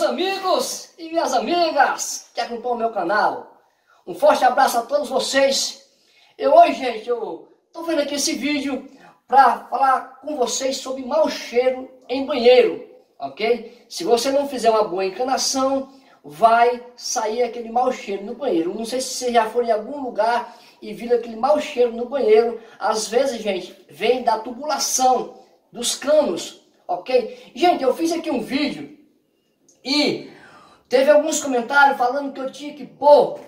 amigos e minhas amigas que acompanham o meu canal. Um forte abraço a todos vocês. Hoje, gente, eu tô vendo aqui esse vídeo para falar com vocês sobre mau cheiro em banheiro, ok? Se você não fizer uma boa encanação, vai sair aquele mau cheiro no banheiro. Não sei se você já foi em algum lugar e viu aquele mau cheiro no banheiro. Às vezes, gente, vem da tubulação, dos canos, ok? Gente, eu fiz aqui um vídeo e teve alguns comentários falando que eu tinha que pôr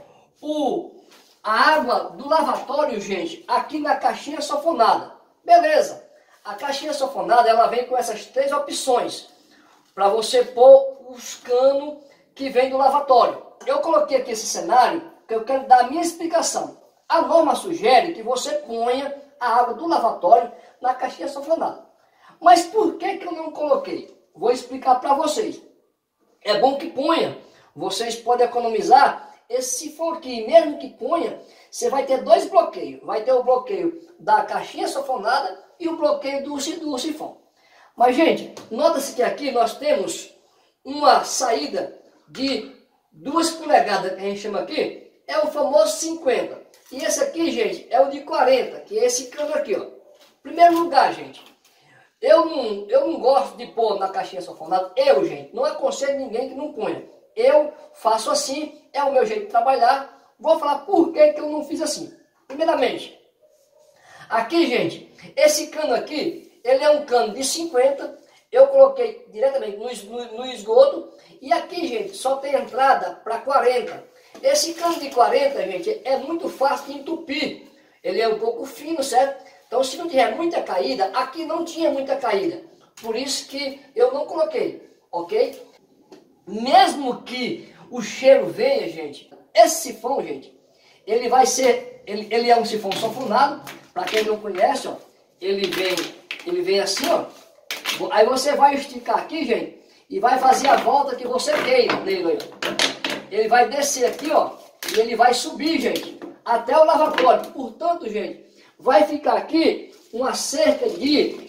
a água do lavatório, gente, aqui na caixinha sofonada. Beleza, a caixinha sofonada ela vem com essas três opções para você pôr os canos que vem do lavatório. Eu coloquei aqui esse cenário que eu quero dar a minha explicação. A norma sugere que você ponha a água do lavatório na caixinha sofonada. Mas por que eu não coloquei? Vou explicar para vocês. É bom que ponha, vocês podem economizar esse sifão aqui. Mesmo que ponha, você vai ter dois bloqueios. Vai ter o bloqueio da caixinha sofonada e o bloqueio do sifão. Mas, gente, nota-se que aqui nós temos uma saída de 2 polegadas, que a gente chama aqui, é o famoso 50. E esse aqui, gente, é o de 40, que é esse cano aqui, ó. Primeiro lugar, gente, eu não gosto de pôr na caixinha sofonada. Gente, não aconselho ninguém que não ponha. Eu faço assim, é o meu jeito de trabalhar. Vou falar por que eu não fiz assim. Primeiramente, aqui, gente, esse cano aqui, ele é um cano de 50. Eu coloquei diretamente no esgoto. E aqui, gente, só tem entrada para 40. Esse cano de 40, gente, é muito fácil de entupir. Ele é um pouco fino, certo? Então, se não tiver muita caída, aqui não tinha muita caída. Por isso que eu não coloquei, ok? Mesmo que o cheiro venha, gente, esse sifão, gente, ele vai ser, ele é um sifão sofonado. Para quem não conhece, ó, ele vem assim, ó. Aí você vai esticar aqui, gente, e vai fazer a volta que você queira nele, ó. Ele vai descer aqui, ó, e ele vai subir, gente, até o lavatório. Portanto, gente, vai ficar aqui uma cerca de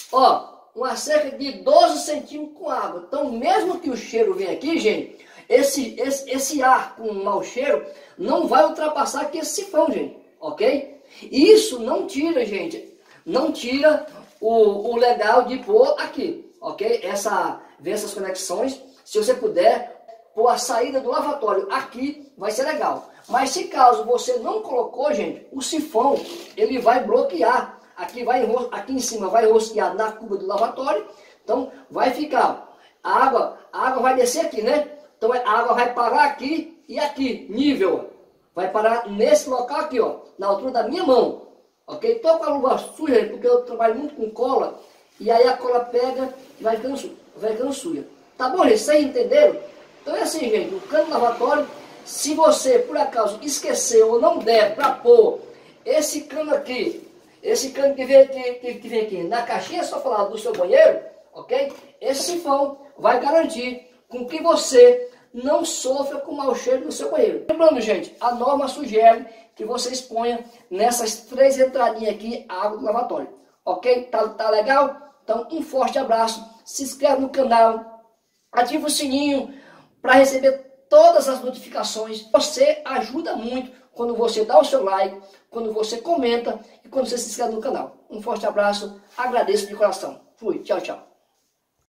12 centímetros com água. Então, mesmo que o cheiro venha aqui, gente, esse ar com mau cheiro não vai ultrapassar aqui esse sifão, gente, ok? E isso não tira, gente, não tira o legal de pôr aqui, ok? Ver essas conexões, se você puder pôr a saída do lavatório aqui, vai ser legal. Mas se caso você não colocou, gente, o sifão, ele vai bloquear. Aqui em cima vai rosquear na cuba do lavatório. Então vai ficar, a água vai descer aqui, né? Então a água vai parar aqui e aqui, nível. Vai parar nesse local aqui, ó, na altura da minha mão. Ok? Estou com a luva suja, gente, porque eu trabalho muito com cola. E aí a cola pega e vai ficando suja. Tá bom, gente? Vocês entenderam? Então é assim, gente, o cano lavatório, se você por acaso esqueceu ou não der para pôr esse cano aqui, esse cano que vem aqui na caixinha sofonada do seu banheiro, ok? Esse sifão vai garantir com que você não sofra com mau cheiro no seu banheiro. Lembrando, gente, a norma sugere que vocês ponham nessas 3 entradinhas aqui a água do lavatório, ok? Tá legal? Então, um forte abraço, se inscreve no canal, ativa o sininho para receber todas as notificações. Você ajuda muito quando você dá o seu like, quando você comenta e quando você se inscreve no canal. Um forte abraço, agradeço de coração. Fui, tchau, tchau.